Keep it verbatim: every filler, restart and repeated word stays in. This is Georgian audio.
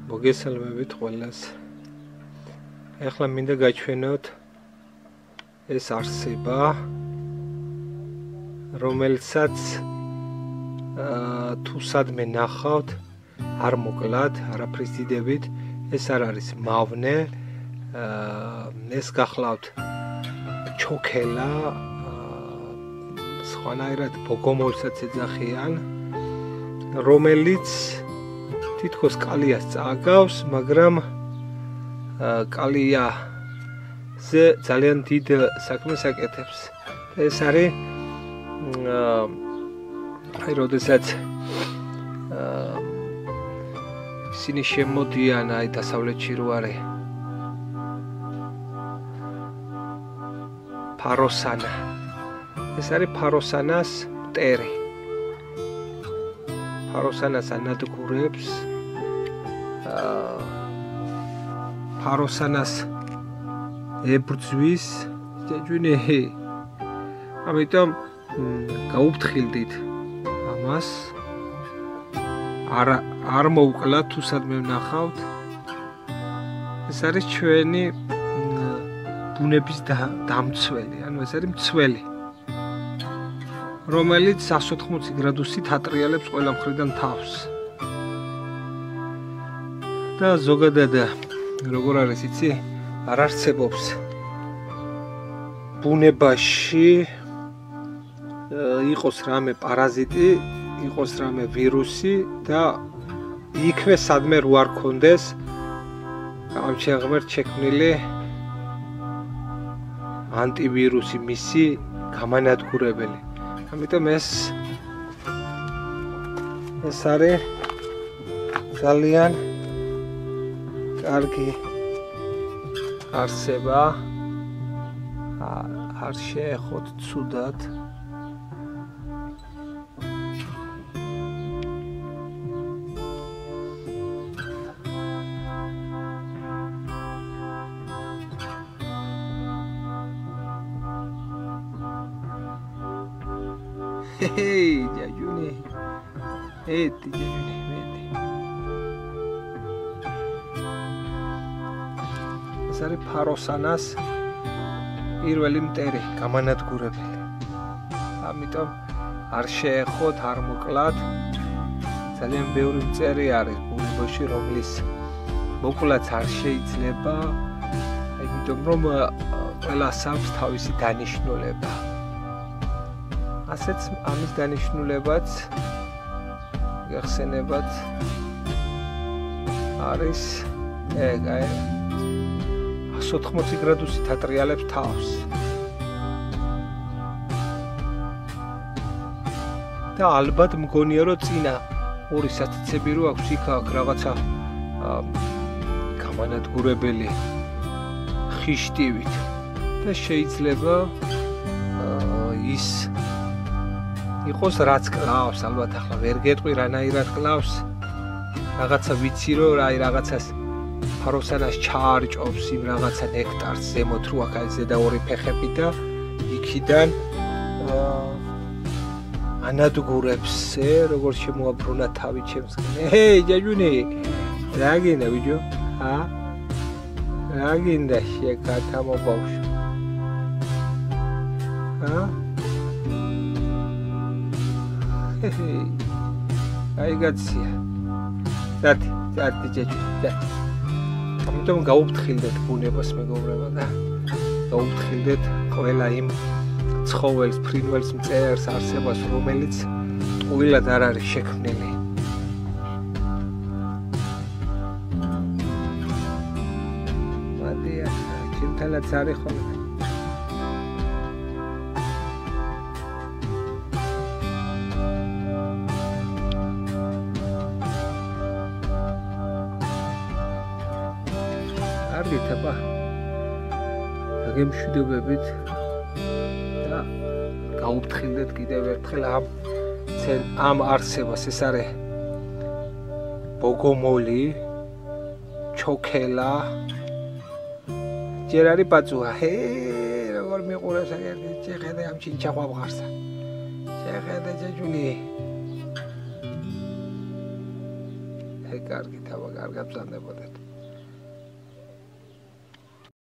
მოგესალმებით ყველას. Ახლა მინდა გაჩვენოთ ეს არსება, რომელსაც თუ სადმე ნახავთ, არ მოკლათ, არაფრის დიდებით, ეს არ არის მავნე, ეს გახლავთ ჩოქელა, სხვანაირად ბოგომოლსაც ეძახიან, რომელიც თითქოს კალიას წააგავს, მაგრამ კალიაზე ძალიან დიდ საქმეს აკეთებს. ეს არის აი როდესაც ისინი შემოდიან აი დასავლეთში რო არის ფაროსანა. ეს არის ფაროსანას მტერი. ფაროსანას ანადგურებს ფაროსანას ებრძვის ჯეჯუნი. ამიტომ გაუფრთხილდით ამას. არ არ მოუკლათ თუ სადმე ვნახავთ. ეს არის ჩვენი ბუნების დამცველი, ანუ ეს არის მცველი, რომელიც εκατს ოთხმოცი გრადუსით ატრიალებს ყველა მხრიდან თავს. და ზოგადად როგორ არის იცი, არ არსებობს ბუნებაში იყოს რამე პარაზიტი, იყოს რამე ვირუსი და იქვე სადმე რო არ კონდეს გამჩაღმერთ შექმნილი ანტივირუსი, მისი გამანადგურებელი. ამიტომ ეს ეს არის ძალიან კარგი არსება. არ შეეხოთ ცუდად. Hey, jajuni. Hey, jajuni, meti. ეს არის ფაროსანას პირველი მტერი, გამანადგურებელი. ამიტომ არ შეეხოთ, არ მოკლათ. ძალიან ბევრი მტერი არის ბუნებაში, რომლის მოკლაც არ შეიძლება, იმიტომ რომ ყველას აქვს თავისი დანიშნულება. ასეც ამის დანიშნულებაც გახსენებათ არის ეგ აი εκατს ოთხმოცი გრადუსით ატრიალებს თავს. და ალბათ მგონია რომ წინა ორი სათიცები რო აქვს იქ აქვს რაღაცა გამანადგურებელი ხიშტივით და შეიძლება ის იყოს რაც კლავს, ალბათ ახლა ვერ გეტყვი რანაირად კლავს. რაღაცა ვიცი რომ აი რაღაცას ფაროსანას ჩაარჭობს იმ რაღაცა ნექტარს ზემოთ რო აქ აი ზედა ორი ფეხები და იქიდან ანადგურებს, როგორ შემოაბრუნა თავი ჩემს. ჰეი ჯაჯუნი, რა გინდა ბიჭო? ა? რა გინდა შეკათა მობავშვ? ა? აი გაცია. დათი, დათი ჯეჯუნი, დათი. ამიტომ გაუფრთხილდეთ ბუნებას მეგობრებო და გაუფრთხილდეთ ყველა იმ ცხოველს, ფრინველს, მწერს, არსებას, რომელიც ტყუილად არ არის შექმნილი. მადია, ჩემთანაც არის ხოლმე. კარგით აბა. აგემშვიდობებით და გაუფრთხილდეთ კიდევ ერთხელ ამ ამ არსებას. ეს არის ბოგომოლი, ჩოქელა. ჯერ არის ბაწუა. ჰე, როგორ მიყურებს აგერდი, შეხედე ამ ჩინჩა ყვავღარსა. შეხედე ჯეჯუნი. კარგი, თავა კარგად ბრძანდებოდეთ.